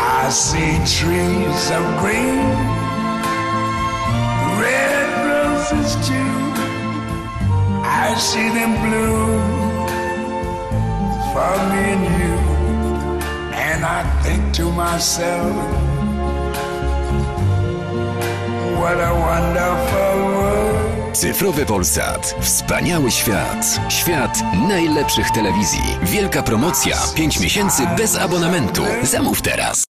I see trees of green, red roses too. I see them bloom for me and you. And I think to myself, what a wonderful world. Cyfrowy Polsat. Wspaniały świat. Świat najlepszych telewizji. Wielka promocja. 5 miesięcy bez abonamentu. Zamów teraz.